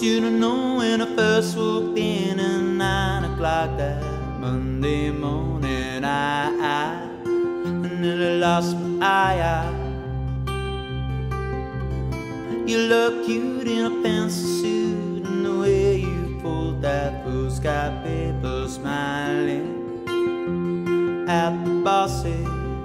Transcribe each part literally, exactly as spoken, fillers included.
should have known when I first walked in at nine o'clock that Monday morning. I, I nearly lost my eye. You look cute in a pencil suit, and the way you pulled that foolscap paper, smiling at the bosses.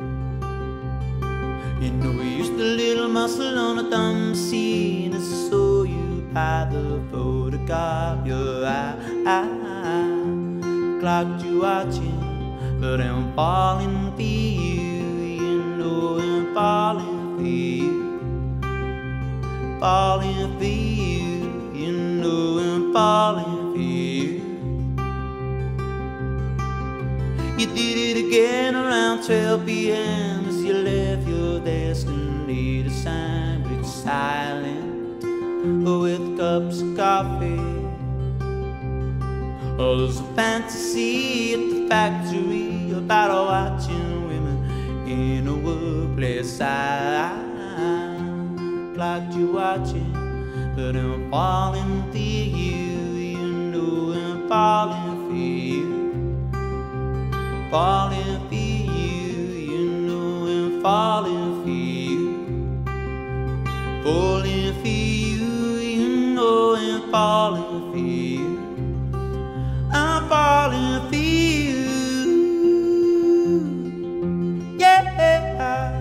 You know we used a little muscle on a thumb scene as I saw you by the photocopier. I, I, I clocked you watching, but I'm falling for you. You know I'm falling for you, falling for you. You know I'm falling for you. You did it again around twelve p m as you left your destiny to sandwich silent with cups of coffee. Oh, there's a fantasy at the factory about watching women in a workplace. I clocked you watching, but I'm falling for you. You know I'm falling for you, falling for you. You know I'm falling for you, falling for you. You know I'm falling for you, I'm falling for you. Yeah.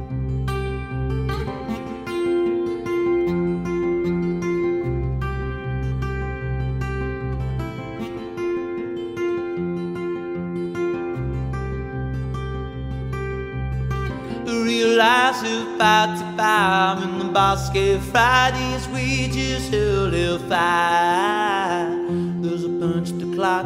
Realize about to buy when the boss gave Friday's wages hell he'll fly. There's a punch the clock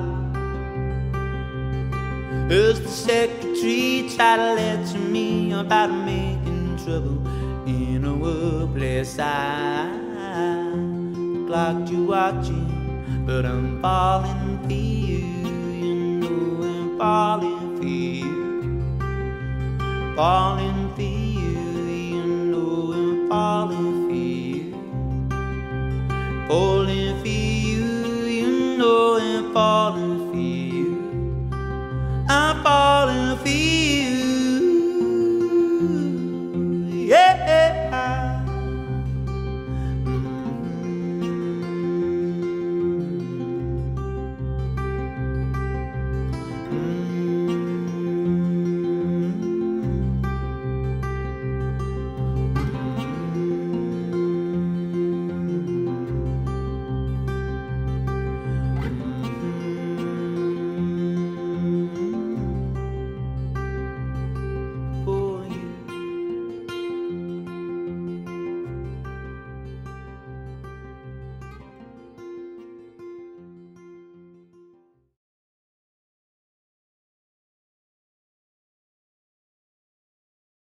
as the secretary tried to lecture me about making trouble in a workplace. I clocked you watching, but I'm falling for you. You know I'm falling for you, falling for you. You know I'm falling for you, falling for you. You know I'm falling for you, I'm falling